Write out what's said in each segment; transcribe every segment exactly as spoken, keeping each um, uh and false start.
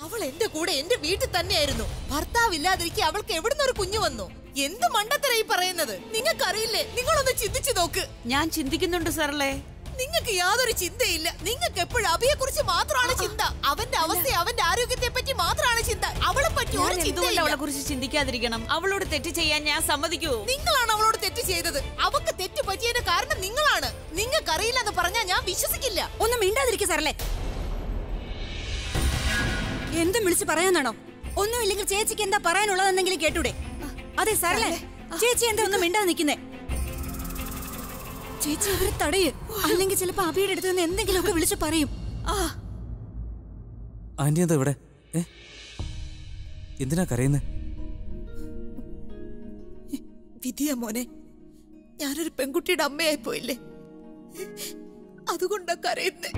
അവൾ എന്റെ കൂടെ എന്റെ വീട്ടിൽ തന്നെയായിരുന്നു. ഭർത്താവില്ലാതിരിക്കെ അവൾക്ക് എവിടുന്നൊരു കുഞ്ഞു വന്നു? എന്ത് മണ്ടത്തരായി പറയുന്നത്? നിങ്ങൾക്കറിയില്ലേ? നിങ്ങളൊന്ന് ചിന്തിച്ചു നോക്ക്. ഞാൻ ചിന്തിക്കുന്നുണ്ട് സാറല്ലേ. നിങ്ങൾക്ക് യാതൊരു ചിന്തയില്ല. നിങ്ങൾക്ക് എപ്പോഴും അഭിയെ കുറിച്ച് മാത്രമാണ് ചിന്ത. അവന്റെ അവസ്ഥ, അവന്റെ ആരോഗ്യത്തെ പറ്റി മാത്രമാണ് ചിന്ത. അവളെ പറ്റി ഒരു ചിന്തയില്ല. അവളെ കുറിച്ച് ചിന്തിക്കാതിരിക്കണം. അവളോട് തെറ്റ് ചെയ്യാൻ ഞാൻ സമ്മതിക്കൂ? നിങ്ങളാണ് അവളോട് തെറ്റ് ചെയ്തത്. അവക്ക് തെറ്റ് പറ്റിയതിന്റെ കാരണം നിങ്ങളാണ്. നിങ്ങൾക്കറിയില്ലെന്ന് പറഞ്ഞാൽ ഞാൻ വിശ്വസിക്കില്ല. ഒന്നും മിണ്ടാതിരിക്കുക സാറല്ലേ. എന്തും വിളിച്ച് പറയാനാണോ? ഒന്നുമില്ലെങ്കിൽ ചേച്ചിക്ക് എന്താ പറയാനുള്ളതെന്നെങ്കിലും കേട്ടൂടെ? അതെ സാറല്ലേ, ചേച്ചി എന്താ ഒന്നും മിണ്ടാതെ നിൽക്കുന്നേ? ചേച്ചി അവരെ തടയ്, അല്ലെങ്കിൽ ചിലപ്പോ അഭിയുടെ അടുത്ത് നിന്ന് എന്തെങ്കിലുമൊക്കെ വിളിച്ചു പറയും. ആന്റി എന്താ ഇവിടെ? എന്തിനാ കരയുന്നേ? വിധിയാ മോനെ, ഞാനൊരു പെൺകുട്ടിയുടെ അമ്മയായി പോയില്ലേ, അതുകൊണ്ടാ കരയുന്നേ.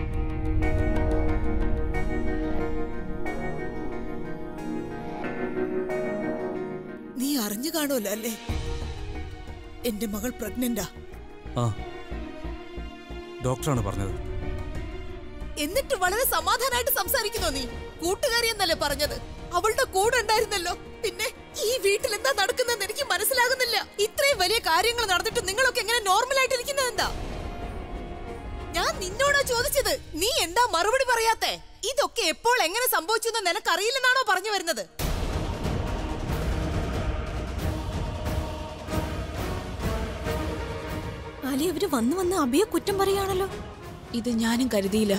നീ അറിഞ്ഞു കാണുമല്ലോ അല്ലേ, എന്റെ മകൾ പ്രഗ്നന്റാ. ആ, ഡോക്ടറാണ് പറഞ്ഞത്. എന്നിട്ട് വളരെ സമാധാനമായിട്ട് സംസാരിക്കുന്നോ നീ? കൂട്ടുകാരി എന്നല്ലേ പറഞ്ഞത്? അവളുടെ കൂടെ ഉണ്ടായിരുന്നല്ലോ. പിന്നെ ഈ വീട്ടിൽ എന്താ നടക്കുന്നതെന്ന് എനിക്ക് മനസ്സിലാകുന്നില്ല. ഇത്രയും വലിയ കാര്യങ്ങൾ നടന്നിട്ട് നിങ്ങളൊക്കെ എങ്ങനെ നോർമൽ ആയിട്ട് ഇരിക്കുന്നത്? എന്താ ഞാൻ നിന്നോടാ ചോദിച്ചത്, നീ എന്താ മറുപടി പറയാത്തെ? ഇതൊക്കെ എപ്പോൾ എങ്ങനെ സംഭവിച്ചു എന്ന് നിനക്കറിയില്ലെന്നാണോ പറഞ്ഞു വരുന്നത്? അലി, അവര് വന്ന് വന്ന് അഭിയെ കുറ്റം പറയാണല്ലോ. ഇത് ഞാനും കരുതിയില്ല.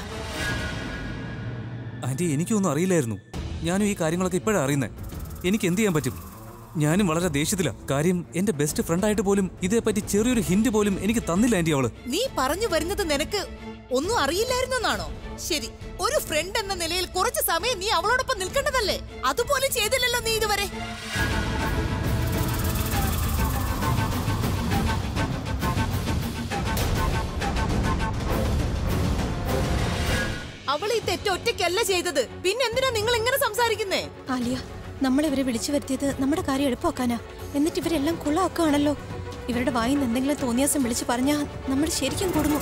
ആന്റി, എനിക്കൊന്നും അറിയില്ലായിരുന്നു. ഞാനും ഈ കാര്യങ്ങളൊക്കെ ഇപ്പോഴാണ് അറിയുന്നത്. എനിക്ക് എന്ത് ചെയ്യാൻ പറ്റും? ഞാനും വളരെ ദേഷ്യത്തില. കാര്യം എന്റെ ബെസ്റ്റ് ഫ്രണ്ട് ആയിട്ട് പോലും ഇതേപ്പറ്റി ചെറിയൊരു ഹിന്റ് പോലും എനിക്ക് തന്നില്ല ആന്റി. അവള് നീ പറഞ്ഞു വരുന്നത് നിനക്ക് ഒന്നും അറിയില്ലായിരുന്നെന്നാണോ? ശരി, ഒരു ഫ്രണ്ട് എന്ന നിലയിൽ കുറച്ച് സമയം നീ അവളോടൊപ്പം നിൽക്കേണ്ടതല്ലേ? അതുപോലെ ചെയ്തില്ലല്ലോ നീ ഇതുവരെ. അവൾ ഈ തെറ്റ് ഒറ്റയ്ക്കല്ല ചെയ്തത്. പിന്നെന്തിനാ നിങ്ങൾ ഇങ്ങനെ സംസാരിക്കുന്നേ? ആലിയ, നമ്മളിവരെ വിളിച്ചു വരുത്തിയത് നമ്മുടെ കാര്യം എളുപ്പമാക്കാനാ. എന്നിട്ട് ഇവരെല്ലാം കുളമാക്കുകയാണല്ലോ. ഇവരുടെ വായിൽ നിന്ന് എന്തെങ്കിലും തോന്നിയാസം വിളിച്ചു പറഞ്ഞാൽ നമ്മൾ ശരിക്കും കൊടുന്നു.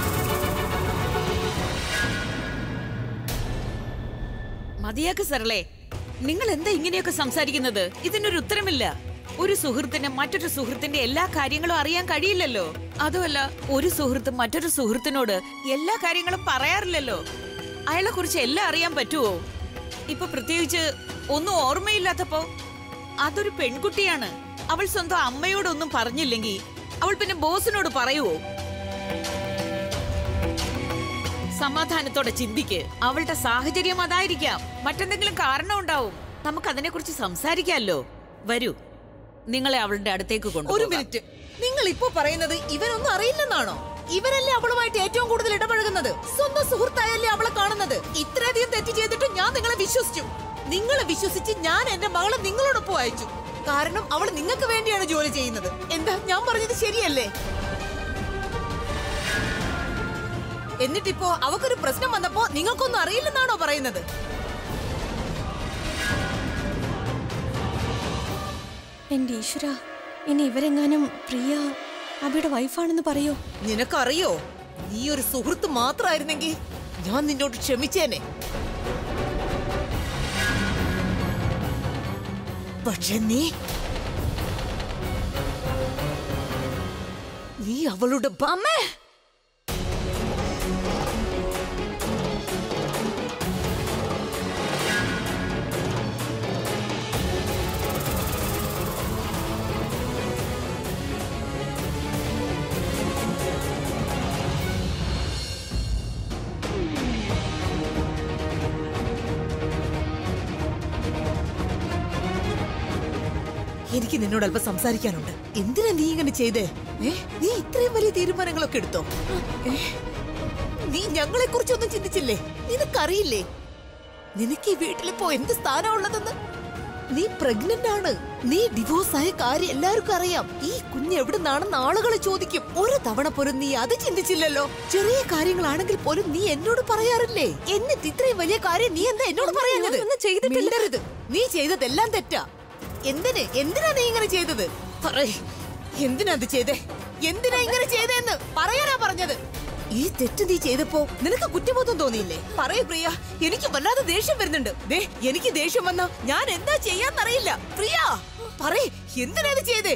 മതിയാക്ക് സാറല്ലേ, നിങ്ങൾ എന്താ ഇങ്ങനെയൊക്കെ സംസാരിക്കുന്നത്? ഇതിനൊരു ഉത്തരമില്ല. ഒരു സുഹൃത്തിന് മറ്റൊരു സുഹൃത്തിന്റെ എല്ലാ കാര്യങ്ങളും അറിയാൻ കഴിയില്ലല്ലോ. അതുമല്ല, ഒരു സുഹൃത്ത് മറ്റൊരു സുഹൃത്തിനോട് എല്ലാ കാര്യങ്ങളും പറയാറില്ലല്ലോ. അയാളെ കുറിച്ച് എല്ലാം അറിയാൻ പറ്റുമോ? ഇപ്പൊ പ്രത്യേകിച്ച് ഒന്നും ഓർമ്മയില്ലാത്തപ്പോ. അതൊരു പെൺകുട്ടിയാണ്. അവൾ സ്വന്തം അമ്മയോടൊന്നും പറഞ്ഞില്ലെങ്കിൽ അവൾ പിന്നെ ബോസിനോട് പറയുവോ? സമാധാനത്തോടെ ചിന്തിക്ക്. അവളുടെ സാഹചര്യം അതായിരിക്കാം. മറ്റെന്തെങ്കിലും കാരണം ഉണ്ടാവും. നമുക്ക് അതിനെ കുറിച്ച് സംസാരിക്കാമല്ലോ. വരൂ, നിങ്ങളെ അവളുടെ അടുത്തേക്ക് കൊണ്ടു. ഒരു മിനിറ്റ്, നിങ്ങൾ ഇപ്പോ പറയുന്നത് ഇവനൊന്നും അറിയില്ലെന്നാണോ? ഇവരല്ലേ അവളുമായിട്ട് ഏറ്റവും കൂടുതൽ ഇടപഴകുന്നത്. സ്വന്തം സുഹൃത്തായല്ലേ അവളെ കാണുന്നത്. ഇത്രയധികം തെറ്റ് ചെയ്തിട്ട് ഞാൻ നിങ്ങളെ വിശ്വസിച്ചു. നിങ്ങളെ വിശ്വസിച്ച് ഞാൻ എന്റെ മകളെ നിങ്ങളോടൊപ്പം അയച്ചു. കാരണം അവൾ നിങ്ങൾക്ക് വേണ്ടിയാണ് ജോലി ചെയ്യുന്നത്. എന്താ ഞാൻ പറഞ്ഞത് ശരിയല്ലേ? എന്നിട്ടിപ്പോ അവക്കൊരു പ്രശ്നം വന്നപ്പോ നിങ്ങൾക്കൊന്നും അറിയില്ലെന്നാണോ പറയുന്നത്? എന്റെ ഈശ്വര, ഇനി ഇവരെങ്ങാനും പ്രിയ അബിയുടെ വൈഫാണെന്ന് പറയോ? നിനക്കറിയോ, നീ ഒരു സുഹൃത്ത് മാത്രമായിരുന്നെങ്കിൽ ഞാൻ നിന്നോട് ക്ഷമിച്ചേനെ. പക്ഷെ നീ നീ അവളുടെ അമ്മേ. എനിക്ക് നിന്നോട് അല്പം സംസാരിക്കാനുണ്ട്. എന്തിനാ നീ ഇങ്ങനെ ചെയ്തേ? നീ ഇത്രയും വലിയ തീരുമാനങ്ങളൊക്കെ എടുത്തോ? നീ ഞങ്ങളെ കുറിച്ചൊന്നും ചിന്തിച്ചില്ലേ? നിനക്കറിയില്ലേ നിനക്ക് ഈ വീട്ടിലിപ്പോ എന്ത് സ്ഥാനമുള്ളതെന്ന്? നീ പ്രഗ്നന്റ് ആണ്. നീ ഡിവോഴ്സ് ആയ കാര്യം എല്ലാവർക്കും അറിയാം. ഈ കുഞ്ഞ് എവിടുന്നാണെന്ന് ആളുകൾ ചോദിക്കും. ഒരു തവണ പോലും നീ അത് ചിന്തിച്ചില്ലല്ലോ. ചെറിയ കാര്യങ്ങളാണെങ്കിൽ പോലും നീ എന്നോട് പറയാറില്ലേ? എന്നിട്ട് ഇത്രയും വലിയ കാര്യം നീ എന്താ എന്നോട് പറയാഞ്ഞത്? ചെയ്തിട്ടില്ലരുത്. നീ ചെയ്തതെല്ലാം തെറ്റാ. എന്തിന് എന്തിനാ നീ ഇങ്ങനെ ചെയ്തത്? പറയ്, എന്തിനാ അത് ചെയ്തേ? എന്തിനാ ഇങ്ങനെ ചെയ്തേന്ന് പറയാനാ പറഞ്ഞത്. ഈ തെറ്റ് നീ ചെയ്തപ്പോ നിനക്ക് കുറ്റബോധം തോന്നിയില്ലേ? പറയൂ പ്രിയ, എനിക്ക് വല്ലാതെ ദേഷ്യം വരുന്നുണ്ട്. ദേ, എനിക്ക് ദേഷ്യം വന്നാ ഞാൻ എന്താ ചെയ്യാന്നറിയില്ല. പ്രിയ പറയ്, എന്തിനാ ഇത് ചെയ്തേ?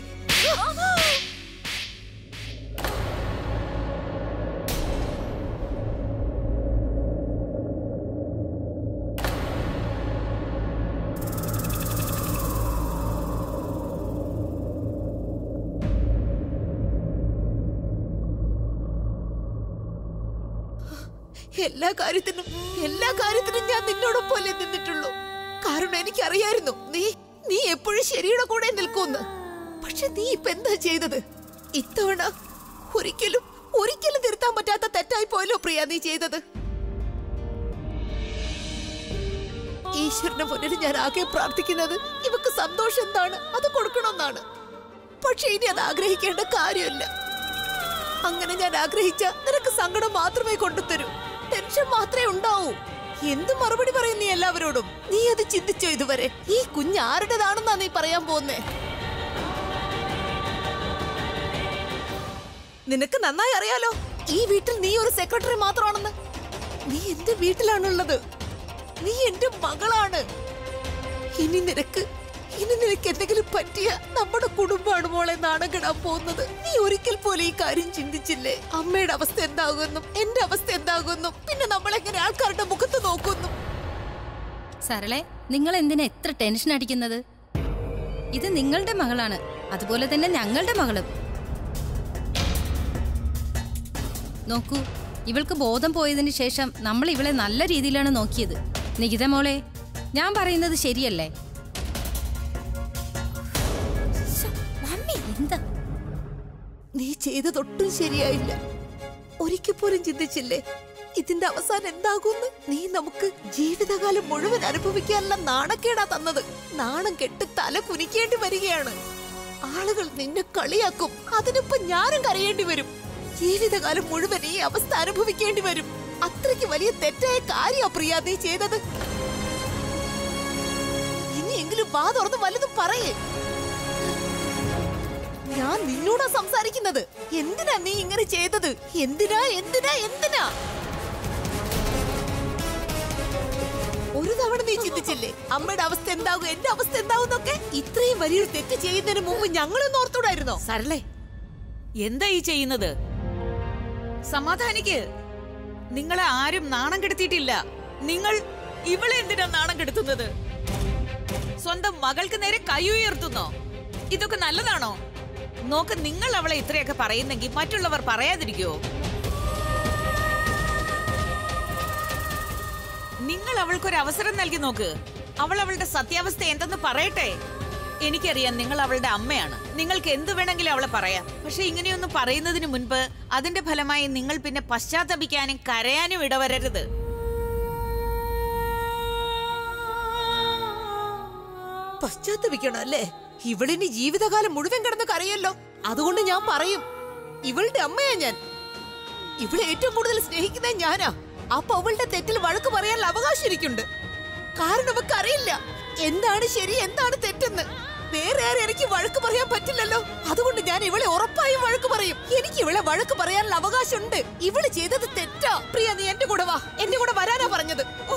എല്ലാ കാര്യത്തിനും എല്ലാ കാര്യത്തിനും ഞാൻ നിന്നോടൊപ്പമല്ലേ നിന്നിട്ടുള്ളൂ. കാരണം എനിക്കറിയായിരുന്നു നീ നീ എപ്പോഴും ശരിയുടെ കൂടെ നിൽക്കുമെന്ന്. പക്ഷെ നീ ഇപ്പൊ എന്താ ചെയ്തത്? ഇത്തവണ ഒരിക്കലും ഒരിക്കലും തിരുത്താൻ പറ്റാത്ത തെറ്റായി പോയല്ലോ പ്രിയ നീ ചെയ്തത്. ഈശ്വരന്റെ മുന്നിൽ ഞാൻ ആകെ പ്രാർത്ഥിക്കുന്നത് ഇവക്ക് സന്തോഷം എന്താണ് അത് കൊടുക്കണമെന്നാണ്. പക്ഷെ ഇനി അത് ആഗ്രഹിക്കേണ്ട കാര്യമില്ല. അങ്ങനെ ഞാൻ ആഗ്രഹിച്ച നിനക്ക് സങ്കടം മാത്രമേ കൊണ്ടുതരൂ, ടെൻഷൻ മാത്രമേ ഉണ്ടാവൂ. എന്ത് മറുപടി പറയും നീ എല്ലാവരോടും? നീ അത് ചിന്തിച്ചോ ഇതുവരെ? ഈ കുഞ്ഞ് ആരുടേതാണെന്നാ നീ പറയാൻ പോകുന്നേ? നിനക്ക് നന്നായി അറിയാലോ ഈ വീട്ടിൽ നീ ഒരു സെക്രട്ടറി മാത്രമാണെന്ന്. നീ എന്റെ വീട്ടിലാണുള്ളത്, നീ എന്റെ മകളാണ്. ഇനി നിനക്ക് ഇനി നിനക്ക് എന്തെങ്കിലും പറ്റിയ നമ്മുടെ കുടുംബമാണ് മോളെ നാണം കെടാൻ പോകുന്നത്. നീ ഒരിക്കൽ പോലും ഈ കാര്യം ചിന്തിച്ചില്ലേ? അമ്മയുടെ അവസ്ഥ എന്താകുമെന്നും എന്റെ അവസ്ഥ എന്താകുമെന്നും പിന്നെ നമ്മളെങ്ങനെ ആൾക്കാരുടെ മുഖത്ത് നോക്കുന്നു? സരളെ, നിങ്ങൾ എന്തിനാ എത്ര ടെൻഷൻ അടിക്കുന്നത്? ഇത് നിങ്ങളുടെ മകളാണ്, അതുപോലെ തന്നെ ഞങ്ങളുടെ മകളും. നോക്കൂ, ഇവൾക്ക് ബോധം പോയതിനു ശേഷം നമ്മൾ ഇവളെ നല്ല രീതിയിലാണ് നോക്കിയത്. നികിത മോളെ, ഞാൻ പറയുന്നത് ശരിയല്ലേ? എന്താ നീ ചെയ്തതൊട്ടും ശരിയായില്ല. ഒരിക്കൽ പോലും ചിന്തിച്ചില്ലേ ഇതിന്റെ അവസാനം എന്താകുമെന്ന്? നീ നമുക്ക് ജീവിതകാലം മുഴുവൻ അനുഭവിക്കാനുള്ള നാണക്കേടാ തന്നത്. നാണം കെട്ട് തല കുനിക്കേണ്ടി വരികയാണ്. ആളുകൾ നിന്നെ കളിയാക്കും, അതിനൊപ്പം ഞാനും കരയേണ്ടി വരും. ജീവിതകാലം മുഴുവൻ ഈ അവസ്ഥ അനുഭവിക്കേണ്ടി വരും. അത്രയ്ക്ക് വലിയ തെറ്റായ കാര്യമാ പ്രിയ നീ ചെയ്തത്. ഇനിയെങ്കിലും വാ തുറന്ന് വല്ലതും പറയേ. ഞാൻ നിന്നോടാ സംസാരിക്കുന്നത്. എന്തിനാ നീ ഇങ്ങനെ ചെയ്തത്? എന്തിനാ എന്തിനാ എന്തിനാ? ഒരു തവണ നീ ചിന്തിച്ചില്ലേ അമ്മയുടെ അവസ്ഥ എന്താകും, എന്റെ അവസ്ഥ എന്താകുന്നൊക്കെ? ഇത്രയും വലിയൊരു തെറ്റ് ചെയ്യുന്നതിന് മുമ്പ് ഞങ്ങളൊന്നും ഓർത്തൂടായിരുന്നോ? സരളെ, എന്താ ഈ ചെയ്യുന്നത്? സമാധാനിക്ക്. നിങ്ങളെ ആരും നാണം കെടുത്തിയിട്ടില്ല. നിങ്ങൾ ഇവളെ എന്തിനാ നാണം കെടുത്തുന്നത്? സ്വന്തം മകൾക്ക് നേരെ കൈ ഉയർത്തുന്നോ? ഇതൊക്കെ നല്ലതാണോ? നോക്ക്, നിങ്ങൾ അവളെ ഇത്രയൊക്കെ പറയുന്നെങ്കിൽ മറ്റുള്ളവർ പറയാതിരിക്കുവോ? നിങ്ങൾ അവൾക്കൊരു അവസരം നൽകി നോക്ക്. അവൾ അവളുടെ സത്യാവസ്ഥ എന്തെന്ന് പറയട്ടെ. എനിക്കറിയാം നിങ്ങൾ അവളുടെ അമ്മയാണ്, നിങ്ങൾക്ക് എന്ത് വേണമെങ്കിലും അവളെ പറയാം. പക്ഷെ ഇങ്ങനെയൊന്നും പറയുന്നതിന് മുൻപ് അതിന്റെ ഫലമായി നിങ്ങൾ പിന്നെ പശ്ചാത്തപിക്കാനും കരയാനും ഇടവരരുത്. പശ്ചാത്തപിക്കണം അല്ലേ? ഇവളിനി ജീവിതകാലം മുഴുവൻ കിടന്ന് കരയല്ലോ. അതുകൊണ്ട് ഞാൻ പറയും, ഇവളുടെ അമ്മയാ ഞാൻ. ഇവളെ ഏറ്റവും കൂടുതൽ സ്നേഹിക്കുന്നത് ഞാനാ. അപ്പൊ അവളുടെ തെറ്റിൽ വഴക്ക് പറയാനുള്ള അവകാശം എനിക്കുണ്ട്. കാരണം അവൾക്ക് അറിയില്ല എന്താണ് ശരി എന്താണ് തെറ്റെന്ന്. വേറെ ആരും എനിക്ക് വഴക്ക് പറയാൻ പറ്റില്ലല്ലോ. അതുകൊണ്ട് ഞാൻ ഇവളെ ഉറപ്പായും വഴക്ക് പറയും. എനിക്ക് ഇവളെ വഴക്ക് പറയാനുള്ള അവകാശമുണ്ട്. ഇവള് ചെയ്തത് തെറ്റാ. പ്രിയ, നീ എന്റെ കൂടെ വാ. എന്റെ കൂടെ വരാനാ പറഞ്ഞത്. ഓ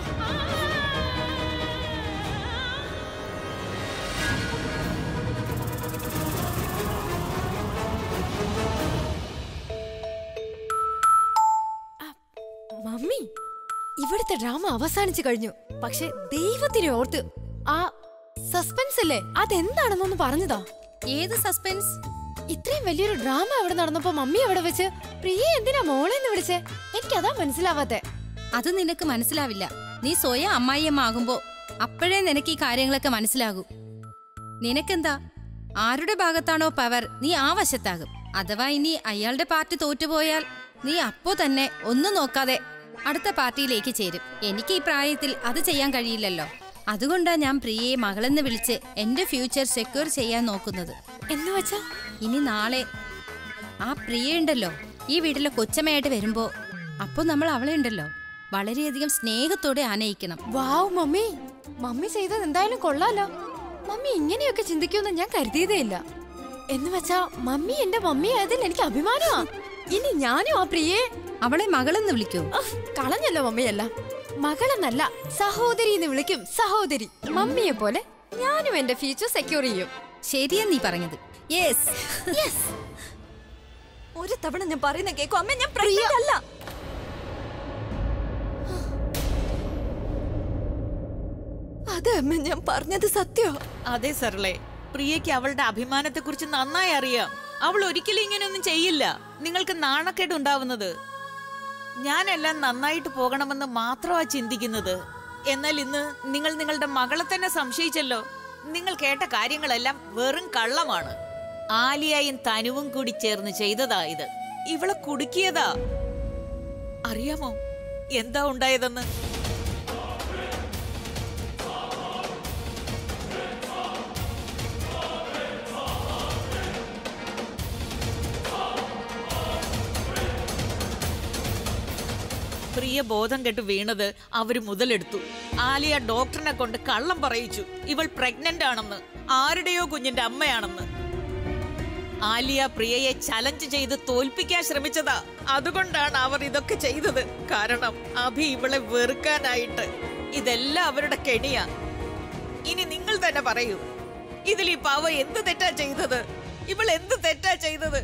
മമ്മി, ഇവിടുത്തെ ഡ്രാമ അവസാനിച്ചു കഴിഞ്ഞു. പക്ഷെ ദൈവത്തിനെ ഓർത്ത് ആ സസ്പെൻസ് അല്ലേ, അതെന്താണെന്നൊന്ന് പറഞ്ഞതാ. ഏത് സസ്പെൻസ്? ഇത്രയും വലിയൊരു ഡ്രാമ അവിടെ നടന്നപ്പോ മമ്മി അവിടെ വെച്ച് പ്രിയ എന്തിനാ മോളെന്ന് വിളിച്ചേ? എനിക്കതാ മനസ്സിലാവാത്തെ. അത് നിനക്ക് മനസ്സിലാവില്ല. നീ സ്വയം അമ്മായിയമ്മ ആകുമ്പോ അപ്പോഴേ നിനക്ക് ഈ കാര്യങ്ങളൊക്കെ മനസ്സിലാകൂ. നിനക്കെന്താ, ആരുടെ ഭാഗത്താണോ പവർ നീ ആ വശത്താകും. അഥവാ ഇനി അയാളുടെ പാർട്ടി തോറ്റുപോയാൽ നീ അപ്പോ തന്നെ ഒന്നും നോക്കാതെ അടുത്ത പാർട്ടിയിലേക്ക് ചേരും. എനിക്ക് ഈ പ്രായത്തിൽ അത് ചെയ്യാൻ കഴിയില്ലല്ലോ. അതുകൊണ്ടാ ഞാൻ പ്രിയയെ മകളെന്ന് വിളിച്ച് എന്റെ ഫ്യൂച്ചർ സെക്യൂർ ചെയ്യാൻ നോക്കുന്നത്. എന്ന് വെച്ചാ ഇനി നാളെ ആ പ്രിയ ഉണ്ടല്ലോ ഈ വീട്ടിലെ കൊച്ചമ്മയായിട്ട് വരുമ്പോ, അപ്പൊ നമ്മൾ അവളെ ഉണ്ടല്ലോ വളരെയധികം സ്നേഹത്തോടെ ആനയിക്കണം. വാവ് മമ്മി, മമ്മി ചെയ്തത് എന്തായാലും കൊള്ളാലോ. മമ്മി ഇങ്ങനെയൊക്കെ ചിന്തിക്കുമെന്ന് ഞാൻ കരുതിയതേ ഇല്ല. എന്ന് വെച്ചാ മമ്മി എന്റെ മമ്മി ആയതിൽ എനിക്ക് അഭിമാനമാ. ഇനി ഞാനും ആ പ്രിയെ അവളെ മകളെന്ന് വിളിക്കോ? കളഞ്ഞല്ലോ മമ്മിയല്ല, മകളെന്നല്ല സഹോദരി എന്ന് വിളിക്കും. സഹോദരി മമ്മിയെ പോലെ ഞാനും എന്റെ ഫ്യൂച്ചർ സെക്യൂർ ചെയ്യും. ശരിയാ നീ പറഞ്ഞത്. Yes yes. ഒരു തവണ ഞാൻ പറയുന്ന കേക്കോ അമ്മ, ഞാൻ പ്രഗ്നന്റ് അല്ല. അതെ അമ്മ, ഞാൻ പറഞ്ഞത് സത്യോ? അതെ സരളെ, പ്രിയയ്ക്ക് അവളുടെ അഭിമാനത്തെ കുറിച്ച് നന്നായി അറിയാം. അവൾ ഒരിക്കലും ഇങ്ങനെയൊന്നും ചെയ്യില്ല. നിങ്ങൾക്ക് നാണക്കേട് ഉണ്ടാവുന്നത്. ഞാനെല്ലാം നന്നായിട്ട് പോകണമെന്ന് മാത്രമാ ചിന്തിക്കുന്നത്. എന്നാൽ ഇന്ന് നിങ്ങൾ നിങ്ങളുടെ മകളെ തന്നെ സംശയിച്ചല്ലോ. നിങ്ങൾ കേട്ട കാര്യങ്ങളെല്ലാം വെറും കള്ളമാണ്. ആലിയയും തനുവും കൂടി ചേർന്ന് ചെയ്തതാ ഇത്. ഇവളെ കുടുക്കിയതാ. അറിയാമോ എന്താ ഉണ്ടായതെന്ന്? പ്രിയ ബോധം കെട്ട് വീണത് അവര് മുതലെടുത്തു. ആലിയ ഡോക്ടറിനെ കൊണ്ട് കള്ളം പറയിച്ചു ഇവൾ പ്രഗ്നന്റ് ആണെന്ന്, ആരുടെയോ കുഞ്ഞിന്റെ അമ്മയാണെന്ന്. ആലിയ പ്രിയയെ ചലഞ്ച് ചെയ്ത് തോൽപ്പിക്കാൻ ശ്രമിച്ചതാ. അതുകൊണ്ടാണ് അവർ ഇതൊക്കെ ചെയ്തത്. കാരണം അഭി ഇവളെ വെറുക്കാനായിട്ട്. ഇതെല്ലാം അവരുടെ കെണിയാ. ഇനി നിങ്ങൾ തന്നെ പറയൂ, ഇതിൽ ഈ പാവ എന്ത് തെറ്റാ ചെയ്തത്? ഇവൾ എന്ത് തെറ്റാ ചെയ്തത്?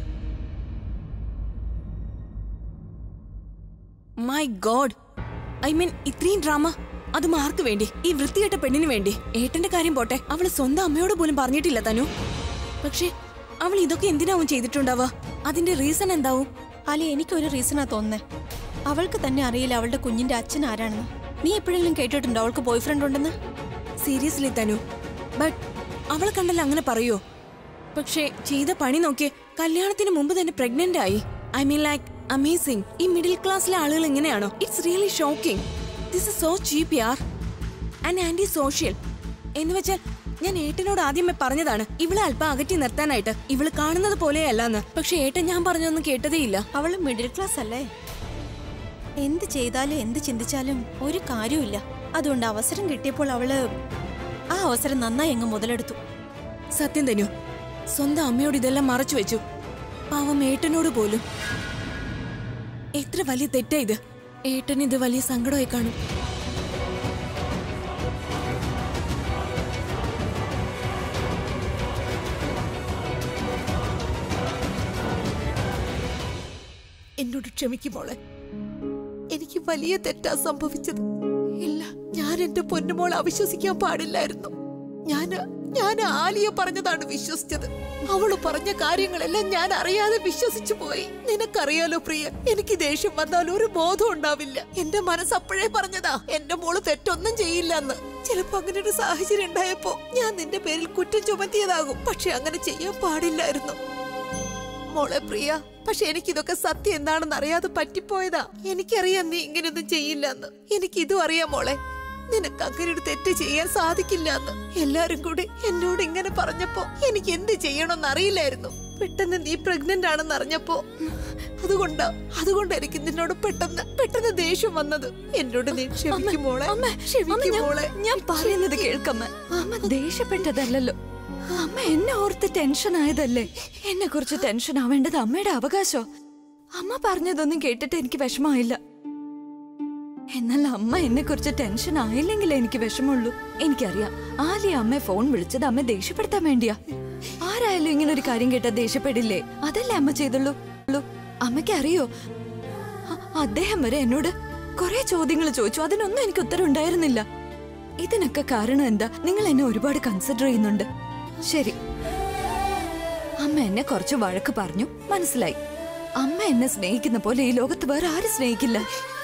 മൈ ഗോഡ്, ഐ മീൻ ഇത്രയും ഡ്രാമ അത് മാർക്ക് വേണ്ടി, ഈ വൃത്തികെട്ട പെണ്ണിന് വേണ്ടി. ഏട്ടന്റെ കാര്യം പോട്ടെ, അവള് സ്വന്തം അമ്മയോട് പോലും പറഞ്ഞിട്ടില്ല തനു. പക്ഷെ അവൾ ഇതൊക്കെ എന്തിനാവും ചെയ്തിട്ടുണ്ടാവുക? അതിന്റെ റീസൺ എന്താവും? അല്ലെ, എനിക്കൊരു റീസണാ തോന്നുന്നേ. അവൾക്ക് തന്നെ അറിയില്ല അവളുടെ കുഞ്ഞിന്റെ അച്ഛൻ ആരാണെന്ന്. നീ എപ്പോഴെങ്കിലും കേട്ടിട്ടുണ്ടോ അവൾക്ക് ബോയ് ഫ്രണ്ട് ഉണ്ടെന്ന്? സീരിയസ്ലി തനു, ബട്ട് അവളെ കണ്ടല്ലോ അങ്ങനെ പറയോ? പക്ഷെ ചെയ്ത പണി നോക്കിയേ, കല്യാണത്തിന് മുമ്പ് തന്നെ പ്രഗ്നന്റ് ആയി. I mean like amazing. ഈ മിഡിൽ ക്ലാസ്സിലെ ആളുകൾ എങ്ങനെയാണോ? It's really shocking. This is so cheap യാർ ആൻഡ് ആന്റി സോഷ്യൽ. എന്ന് വെച്ചാൽ ഞാൻ ഏട്ടനോട് ആദ്യമേ പറഞ്ഞതാണ് ഇവളെ അല്പം അകറ്റി നിർത്താനായിട്ട്. ഇവള് കാണുന്നത് പോലെയല്ലെന്ന്. പക്ഷെ ഏട്ടൻ ഞാൻ പറഞ്ഞൊന്നും കേട്ടതേയില്ല. അവള് മിഡിൽ ക്ലാസ് അല്ലേ? എന്ത് ചെയ്താലും എന്ത് ചിന്തിച്ചാലും ഒരു കാര്യമില്ല. അതുകൊണ്ട് അവസരം കിട്ടിയപ്പോൾ അവള് ആ അവസരം നന്നായി അങ്ങ് മുതലെടുത്തു. സത്യം തനു, സ്വന്തം അമ്മയോട് ഇതെല്ലാം മറച്ചു വെച്ചു. പാവം ഏട്ടനോട് പോലും. എത്ര വലിയ തെറ്റാ ഇത്. ഏട്ടൻ ഇത് വലിയ സങ്കടമായി കാണും. എന്നോട് ക്ഷമിക്കുമോളെ, എനിക്ക് വലിയ തെറ്റാ സംഭവിച്ചത്. ഇല്ല, ഞാൻ എന്റെ പൊന്നുമോൾ അവിശ്വസിക്കാൻ പാടില്ലായിരുന്നു. ഞാന് ഞാൻ ആലിയ പറഞ്ഞതാണ് വിശ്വസിച്ചത്. അവള് പറഞ്ഞ കാര്യങ്ങളെല്ലാം ഞാൻ അറിയാതെ വിശ്വസിച്ചു പോയി. നിനക്കറിയാലോ പ്രിയ, എനിക്ക് ദേഷ്യം വന്നാൽ ഒരു ബോധം ഉണ്ടാവില്ല. എന്റെ മനസ്സ് അപ്പോഴേ പറഞ്ഞതാ എന്റെ മോള് തെറ്റൊന്നും ചെയ്യില്ല എന്ന്. ചിലപ്പോ അങ്ങനെ ഒരു സാഹചര്യം ഉണ്ടായപ്പോ ഞാൻ നിന്റെ പേരിൽ കുറ്റം ചുമത്തിയതാകും. പക്ഷെ അങ്ങനെ ചെയ്യാൻ പാടില്ലായിരുന്നു മോളെ പ്രിയ. പക്ഷെ എനിക്കിതൊക്കെ സത്യം എന്താണെന്ന് അറിയാതെ പറ്റിപ്പോയതാ. എനിക്കറിയാം നീ ഇങ്ങനെയൊന്നും ചെയ്യില്ല എന്ന്. എനിക്കിതും അറിയാം മോളെ, നിനക്ക് അങ്ങനെ ഒരു തെറ്റ് ചെയ്യാൻ സാധിക്കില്ല എന്ന്. എല്ലാരും കൂടി എന്നോട് ഇങ്ങനെ പറഞ്ഞപ്പോ എനിക്ക് എന്ത് ചെയ്യണമെന്ന് അറിയില്ലായിരുന്നു. പെട്ടെന്ന് നീ പ്രഗ്നന്റ് ആണെന്ന് അറിഞ്ഞപ്പോ അതുകൊണ്ടാ അതുകൊണ്ട് എനിക്ക് നിന്നോട് പെട്ടെന്ന് പെട്ടെന്ന് ദേഷ്യം വന്നത്. എന്നോട് നീ ക്ഷമിക്കുമോളെ, ക്ഷമിക്കുമോളെ. ഞാൻ പറയുന്നത് കേൾക്കമ്മ. അമ്മ ദേഷ്യപ്പെട്ടതല്ലോ, അമ്മ എന്നെ ഓർത്ത് ടെൻഷൻ ആയതല്ലേ. എന്നെ കുറിച്ച് ടെൻഷൻ ആവേണ്ടത് അമ്മയുടെ അവകാശോ. അമ്മ പറഞ്ഞതൊന്നും കേട്ടിട്ട് എനിക്ക് വിഷമമായില്ല. എന്നാൽ അമ്മ എന്നെ കുറിച്ച് ടെൻഷൻ ആയില്ലെങ്കിൽ എനിക്ക് വിഷമമുള്ളൂ. എനിക്കറിയാം ആലിയ അമ്മ ഫോൺ വിളിച്ചത് അമ്മ ദേഷ്യപ്പെടുത്താൻ വേണ്ടിയാ. ആരായാലും ഇങ്ങനെ ഒരു കാര്യം കേട്ടാ ദേഷ്യപ്പെടില്ലേ? അതല്ലേ അമ്മ ചെയ്തുള്ളൂ. അമ്മയ്ക്ക് അറിയോ, അദ്ദേഹം വരെ എന്നോട് കുറെ ചോദ്യങ്ങൾ ചോദിച്ചു. അതിനൊന്നും എനിക്ക് ഉത്തരം ഉണ്ടായിരുന്നില്ല. ഇതിനൊക്കെ കാരണം എന്താ? നിങ്ങൾ എന്നെ ഒരുപാട് കൺസിഡർ ചെയ്യുന്നുണ്ട്. ശരി, അമ്മ എന്നെ കുറച്ച് വഴക്ക് പറഞ്ഞു, മനസ്സിലായി. അമ്മ എന്നെ സ്നേഹിക്കുന്ന പോലെ ഈ ലോകത്ത് വേറെ ആരും സ്നേഹിക്കില്ല.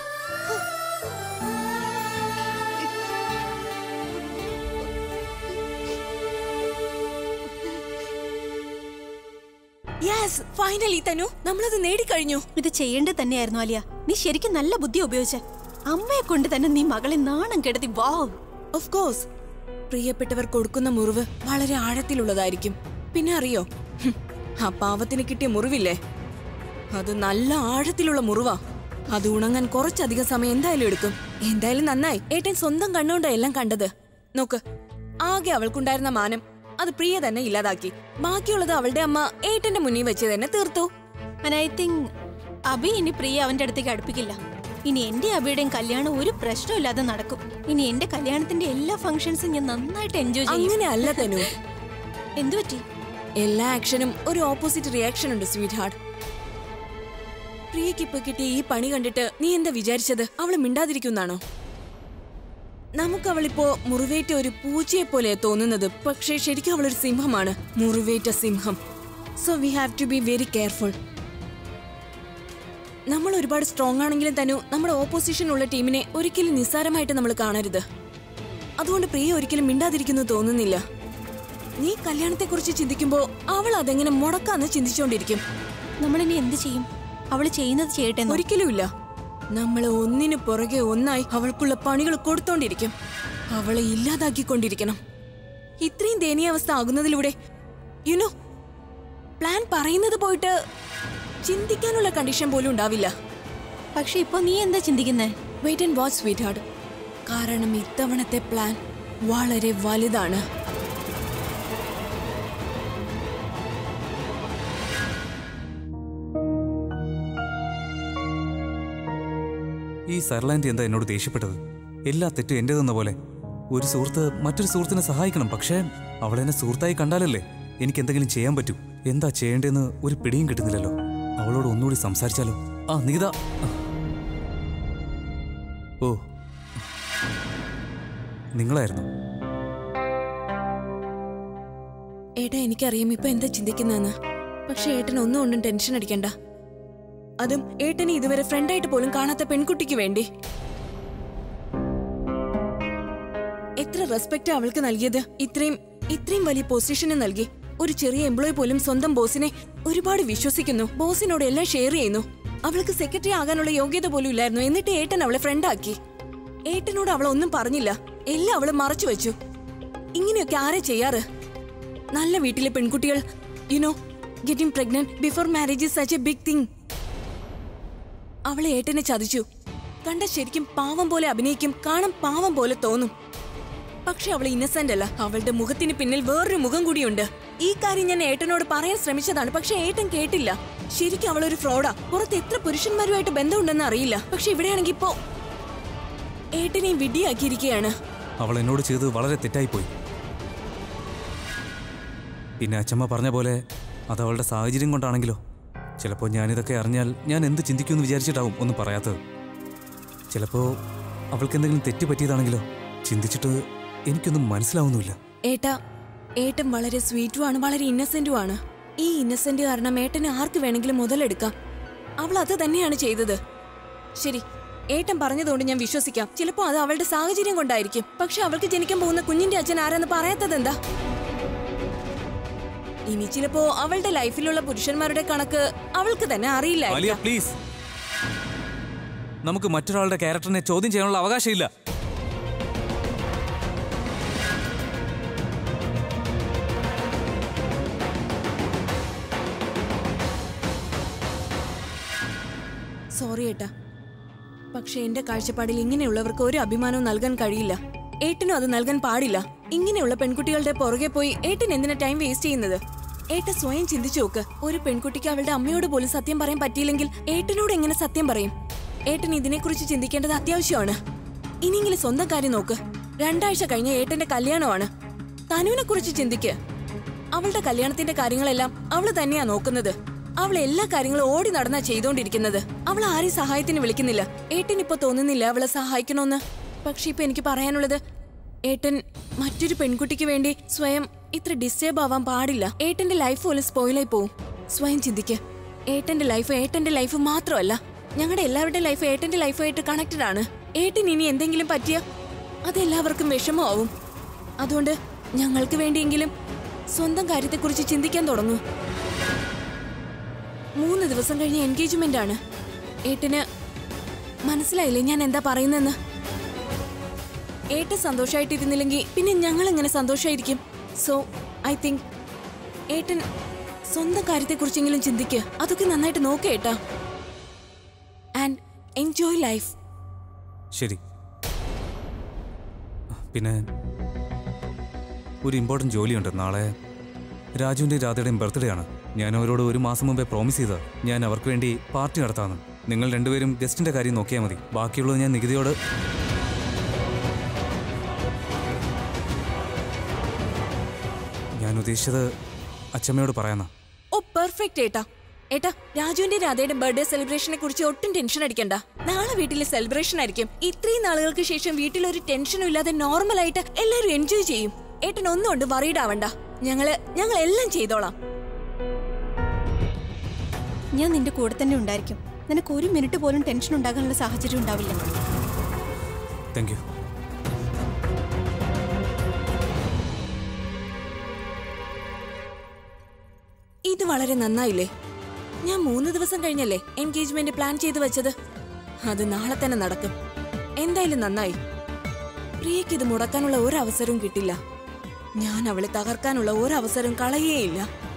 യെസ്, ഫൈനലി തനു, നമ്മളത് നേടിക്കഴിഞ്ഞു. ഇത് ചെയ്യേണ്ടത് തന്നെയായിരുന്നു ആലിയ. നീ ശരിക്കും നല്ല ബുദ്ധി ഉപയോഗിച്ച. അമ്മയെ കൊണ്ട് തന്നെ നീ മകളെ നാണം കെടുത്തി. വാവ്. ഓഫ് കോഴ്സ്, പ്രിയപ്പെട്ടവർ കൊടുക്കുന്ന മുറിവ് വളരെ ആഴത്തിലുള്ളതായിരിക്കും. പിന്നെ അറിയോ, ആ പാവത്തിന് കിട്ടിയ മുറിവില്ലേ, അത് നല്ല ആഴത്തിലുള്ള മുറിവാ. അത് ഉണങ്ങാൻ കുറച്ചധികം സമയം എന്തായാലും എടുക്കും. എന്തായാലും നന്നായി ഏട്ടൻ സ്വന്തം കണ്ണുകൊണ്ടാ എല്ലാം കണ്ടത്. നോക്ക്, ആകെ അവൾക്കുണ്ടായിരുന്ന മാനം അത് പ്രിയ തന്നെ ഇല്ലാതാക്കി. ബാക്കിയുള്ളത് അവളുടെ അമ്മ ഏട്ടന്റെ മുന്നിൽ വെച്ച് തന്നെ തീർത്തു. And I think അബി ഇനി പ്രിയ അവന്റെ അടുത്തേക്ക് അടുപ്പിക്കില്ല. ഇനി എന്റെ അബിയുടെയും കല്യാണം ഒരു പ്രശ്നമില്ലാതെ നടക്കും. ഇനി എന്റെ കല്യാണത്തിന്റെ എല്ലാ ഫംഗ്ഷൻസും ഞാൻ നന്നായിട്ട് എൻജോയ് ചെയ്യും. അങ്ങനെ അല്ല തനു. എന്തു പറ്റി? എല്ലാ ആക്ഷനും ഒരു ഓപ്പോസിറ്റ് റിയാക്ഷൻ ഉണ്ട് സ്വീറ്റ് ഹാർട്ട്. പ്രിയക്ക് ഇപ്പൊ കിട്ടിയ ഈ പണി കണ്ടിട്ട് നീ എന്താ വിചാരിച്ചത്? അവള് മിണ്ടാതിരിക്കുന്നാണോ? നമുക്ക് അവളിപ്പോ മുറിവേറ്റ ഒരു പൂച്ചയെ പോലെ തോന്നുന്നത്, പക്ഷേ ശരിക്കും അവളൊരു സിംഹമാണ്, മുറിവേറ്റ സിംഹം. So we have to be very careful. നമ്മൾ ഒരുപാട് സ്ട്രോങ് ആണെങ്കിലും തനു നമ്മുടെ ഓപ്പോസിഷനുള്ള ടീമിനെ ഒരിക്കലും നിസ്സാരമായിട്ട് നമ്മൾ കാണരുത്. അതുകൊണ്ട് പ്രിയ ഒരിക്കലും മിണ്ടാതിരിക്കുന്നു തോന്നുന്നില്ല. നീ കല്യാണത്തെക്കുറിച്ച് ചിന്തിക്കുമ്പോ അവൾ അതെങ്ങനെ മുടക്കാന്ന് ചിന്തിച്ചുകൊണ്ടിരിക്കും. നമ്മളിനി എന്ത് ചെയ്യും? അവള് ചെയ്യുന്നത് ചെയ്യട്ടെ. ഒരിക്കലുമില്ല. നമ്മൾ ഒന്നിനു പുറകെ ഒന്നായി അവൾക്കുള്ള പണികൾ കൊടുത്തോണ്ടിരിക്കും. അവളെ ഇല്ലാതാക്കിക്കൊണ്ടിരിക്കണം. ഇത്രയും ദയനീയാവസ്ഥ ആകുന്നതിലൂടെ യുനോ പ്ലാൻ പറയുന്നത് പോയിട്ട് ചിന്തിക്കാനുള്ള കണ്ടീഷൻ പോലും ഉണ്ടാവില്ല. പക്ഷെ ഇപ്പൊ നീ എന്താ ചിന്തിക്കുന്നേ? Wait and watch sweet heart. കാരണം ഇത്തവണത്തെ പ്ലാൻ വളരെ വലുതാണ്. ഈ സർലാൻഡ് എന്താ എന്നോട് ദേഷ്യപ്പെട്ടത്? എല്ലാ തെറ്റും എന്റേതെന്ന പോലെ. ഒരു സുഹൃത്ത് മറ്റൊരു സുഹൃത്തിനെ സഹായിക്കണം, പക്ഷേ അവളെന്നെ സുഹൃത്തായി കണ്ടാലല്ലേ എനിക്ക് എന്തെങ്കിലും ചെയ്യാൻ പറ്റൂ. എന്താ ചെയ്യേണ്ടതെന്ന് ഒരു പിടിയും കിട്ടുന്നില്ലല്ലോ. അവളോട് ഒന്നുകൂടി സംസാരിച്ചാലോ? ആ നികിത. ഓ നിങ്ങളായിരുന്നു. ഏട്ടാ എനിക്കറിയാം ഇപ്പൊ എന്താ ചിന്തിക്കുന്നതെന്ന്. പക്ഷെ ഏട്ടൻ ഒന്നും കൊണ്ടും ടെൻഷൻ അടിക്കണ്ട. അതും ഏട്ടനെ ഇതുവരെ ഫ്രണ്ടായിട്ട് പോലും കാണാത്ത പെൺകുട്ടിക്ക് വേണ്ടി. എത്ര റെസ്പെക്റ്റ് അവൾക്ക് നൽകിയത്. ഇത്രയും ഇത്രയും വലിയ പൊസിഷന് നൽകി. ഒരു ചെറിയ എംപ്ലോയി പോലും സ്വന്തം ബോസിനെ ഒരുപാട് വിശ്വസിക്കുന്നു, ബോസിനോട് എല്ലാം ഷെയർ ചെയ്യുന്നു. അവൾക്ക് സെക്രട്ടറി ആകാനുള്ള യോഗ്യത പോലും ഇല്ലായിരുന്നു. എന്നിട്ട് ഏട്ടൻ അവളെ ഫ്രണ്ടാക്കി. ഏട്ടനോട് അവൾ ഒന്നും പറഞ്ഞില്ല, എല്ലാം അവള് മറച്ചു വെച്ചു. ഇങ്ങനെയൊക്കെ ആരെ ചെയ്യാറ്? നല്ല വീട്ടിലെ പെൺകുട്ടികൾ you know getting pregnant before marriage is such a big thing. അവളെ ഏട്ടനെ ചതിച്ചു. കണ്ട ശരിക്കും പാവം പോലെ അഭിനയിക്കും, കാണാൻ പാവം പോലെ തോന്നും. പക്ഷെ അവൾ ഇന്നസെന്റ് അല്ല. അവളുടെ മുഖത്തിന് പിന്നിൽ വേറൊരു മുഖം കൂടിയുണ്ട്. ഈ കാര്യം ഞാൻ ഏട്ടനോട് പറയാൻ ശ്രമിച്ചതാണ്, പക്ഷെ ഏട്ടൻ കേട്ടില്ല. ശരിക്കും അവളൊരു ഫ്രോഡാ. പുറത്ത് എത്ര പുരുഷന്മാരുമായിട്ട് ബന്ധമുണ്ടെന്ന് അറിയില്ല. പക്ഷെ ഇവിടെയാണെങ്കിൽ ഇപ്പോ ഏട്ടനെയും വിഡ്ഢിയാക്കിയിരിക്കുകയാണ്. അവൾ എന്നോട് ചെയ്തത് വളരെ തെറ്റായിപ്പോയി. പിന്നെ അച്ഛമ്മ പറഞ്ഞ പോലെ അത് അവളുടെ സാഹചര്യം കൊണ്ടാണെങ്കിലോ? ചിലപ്പോൾ ഞാനിതൊക്കെ അറിഞ്ഞാൽ ഞാൻ എന്ത് ചിന്തിക്കുമെന്ന് വിചാരിച്ചിട്ടാവും ഒന്നും പറയാത്തത്. ചിലപ്പോൾ അവൾക്ക് എന്തെങ്കിലും തെറ്റ് പറ്റിയതാണെങ്കിലോ? ചിന്തിച്ചിട്ട് എനിക്കൊന്നും മനസ്സിലാവുന്നില്ല. ഏട്ടാ, ഏട്ടൻ വളരെ സ്വീറ്റുമാണ്, വളരെ ഇന്നസെന്റുമാണ്. ഈ ഇന്നസെന്റ് കാരണം ഏട്ടനെ ആർക്ക് വേണമെങ്കിലും മുതലെടുക്കാം. അവൾ അത് തന്നെയാണ് ചെയ്തത്. ശരി, ഏട്ടൻ പറഞ്ഞതുകൊണ്ട് ഞാൻ വിശ്വസിക്കാം. ചിലപ്പോൾ അത് അവളുടെ സാഹചര്യം കൊണ്ടായിരിക്കും. പക്ഷെ അവൾക്ക് ജനിക്കാൻ പോകുന്ന കുഞ്ഞിന്റെ അച്ഛൻ ആരാന്ന് പറയാത്തത് എന്താ? ഇനി ചിലപ്പോ അവളുടെ ലൈഫിലുള്ള പുരുഷന്മാരുടെ കണക്ക് അവൾക്ക് തന്നെ അറിയില്ല. പ്ലീസ്, നമുക്ക് മറ്റൊരാളുടെ ക്യാരക്ടറിനെ ചോദ്യം ചെയ്യാനുള്ള അവകാശമില്ല. സോറി ഏട്ടാ, പക്ഷെ എന്റെ കാഴ്ചപ്പാടിൽ ഇങ്ങനെയുള്ളവർക്ക് ഒരു അഭിമാനവും നൽകാൻ കഴിയില്ല. ഏട്ടനും അത് നൽകാൻ പാടില്ല. ഇങ്ങനെയുള്ള പെൺകുട്ടികളുടെ പുറകെ പോയി ഏട്ടൻ എന്തിനാ ടൈം വേസ്റ്റ് ചെയ്യുന്നത്? ഏട്ടൻ സ്വയം ചിന്തിച്ചു നോക്ക്. ഒരു പെൺകുട്ടിക്ക് അവളുടെ അമ്മയോട് പോലും സത്യം പറയാൻ പറ്റിയില്ലെങ്കിൽ ഏട്ടനോട് എങ്ങനെ സത്യം പറയും? ഏട്ടൻ ഇതിനെക്കുറിച്ച് ചിന്തിക്കേണ്ടത് അത്യാവശ്യമാണ്. ഇനിയെങ്കിലും സ്വന്തം കാര്യം നോക്ക്. രണ്ടാഴ്ച കഴിഞ്ഞ ഏട്ടന്റെ കല്യാണമാണ്. തനുവിനെ കുറിച്ച് ചിന്തിക്ക്. അവളുടെ കല്യാണത്തിന്റെ കാര്യങ്ങളെല്ലാം അവള് തന്നെയാ നോക്കുന്നത്. അവൾ എല്ലാ കാര്യങ്ങളും ഓടി നടന്നാ ചെയ്തോണ്ടിരിക്കുന്നത്. അവൾ ആരെയും സഹായത്തിന് വിളിക്കുന്നില്ല. ഏട്ടൻ ഇപ്പൊ തോന്നുന്നില്ല അവളെ സഹായിക്കണോന്ന്. പക്ഷെ ഇപ്പൊ എനിക്ക് പറയാനുള്ളത്, ഏട്ടൻ മറ്റൊരു പെൺകുട്ടിക്ക് വേണ്ടി സ്വയം ഇത്ര ഡിസ്റ്റർബ് ആവാൻ പാടില്ല. ഏട്ടന്റെ ലൈഫ് പോലും സ്പോയിലായി പോവും. സ്വയം ചിന്തിക്ക്. ഏട്ടന്റെ ലൈഫ് ഏട്ടന്റെ ലൈഫ് മാത്രമല്ല, ഞങ്ങളുടെ എല്ലാവരുടെ ലൈഫ് ഏട്ടന്റെ ലൈഫുമായിട്ട് കണക്റ്റഡ് ആണ്. ഏട്ടൻ ഇനി എന്തെങ്കിലും പറ്റിയ അതെല്ലാവർക്കും വിഷമമാവും. അതുകൊണ്ട് ഞങ്ങൾക്ക് വേണ്ടിയെങ്കിലും സ്വന്തം കാര്യത്തെക്കുറിച്ച് ചിന്തിക്കാൻ തുടങ്ങൂ. മൂന്ന് ദിവസം കഴിഞ്ഞ് എൻഗേജ്മെന്റ് ആണ്. ഏട്ടന് മനസ്സിലായില്ലേ ഞാൻ എന്താ പറയുന്നെന്ന്? ഏട്ടൻ സന്തോഷമായിട്ടിരുന്നില്ലെങ്കിൽ പിന്നെ ഞങ്ങൾ എങ്ങനെ സന്തോഷമായിരിക്കും? സോ ഐ തിങ്ക് ഏട്ടൻ സ്വന്തം കാര്യത്തെക്കുറിച്ചെങ്കിലും ചിന്തിക്ക്. അതൊക്കെ നന്നായിട്ട് നോക്ക് ഏട്ടാ. And enjoy life. ശരി. പിന്നെ ഒരു ഇമ്പോർട്ടൻറ്റ് ജോലിയുണ്ട്. നാളെ രാജുവിൻ്റെയും രാധയുടെയും ബർത്ത്ഡേ ആണ്. ഞാൻ അവരോട് ഒരു മാസം മുമ്പേ പ്രോമിസ് ചെയ്തത് ഞാൻ അവർക്ക് വേണ്ടി പാർട്ടി നടത്താമെന്ന്. നിങ്ങൾ രണ്ടുപേരും ഗസ്റ്റിന്റെ കാര്യം നോക്കിയാൽ മതി. ബാക്കിയുള്ളത് ഞാൻ നികുതിയോട്. ഞാൻ ഉദ്ദേശിച്ചത് അച്ഛമ്മയോട് പറയാനാ. ഓ പെർഫെക്റ്റ് ഏട്ടാ. ഏട്ടാ, രാജുവിന്റെ രാധയുടെ ബർത്ത്ഡേ സെലിബ്രേഷനെ കുറിച്ച് ഒട്ടും ടെൻഷൻ അടിക്കണ്ട. നാളെ വീട്ടിലെ സെലിബ്രേഷൻ ആയിരിക്കും. ഇത്രയും നാളുകൾക്ക് ശേഷം വീട്ടിൽ ഒരു ടെൻഷനും ഇല്ലാതെ നോർമൽ ആയിട്ട് എല്ലാവരും എൻജോയ് ചെയ്യും. ഏട്ടൻ ഒന്നും കൊണ്ട് വറീഡ് ആവണ്ട. ഞങ്ങള് ഞങ്ങൾ എല്ലാം ചെയ്തോളാം. ഞാൻ നിന്റെ കൂടെ തന്നെ ഉണ്ടായിരിക്കും. നിനക്ക് ഒരു മിനിറ്റ് പോലും ടെൻഷൻ ഉണ്ടാകാനുള്ള സാഹചര്യം ഉണ്ടാവില്ല. Thank you. ഇത് വളരെ നന്നായില്ലേ? ഞാൻ മൂന്ന് ദിവസം കഴിഞ്ഞല്ലേ എൻഗേജ്മെന്റ് പ്ലാൻ ചെയ്ത് വെച്ചത്. അത് നാളെ തന്നെ നടക്കും. എന്തായാലും നന്നായി. പ്രിയക്ക് ഇത് മുടക്കാനുള്ള ഒരവസരവും കിട്ടില്ല. ഞാൻ അവളെ തകർക്കാനുള്ള ഒരവസരവും കളയേയില്ല.